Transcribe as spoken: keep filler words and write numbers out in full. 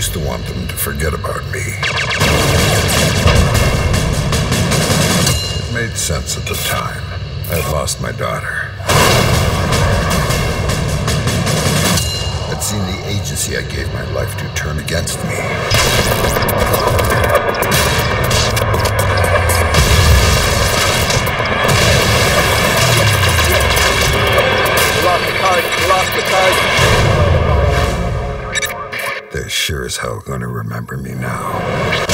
used to want them to forget about me. It made sense at the time. I had lost my daughter. I'd seen the agency I gave my life to turn against me. We lost the card. We lost the card. They're sure as hell gonna remember me now.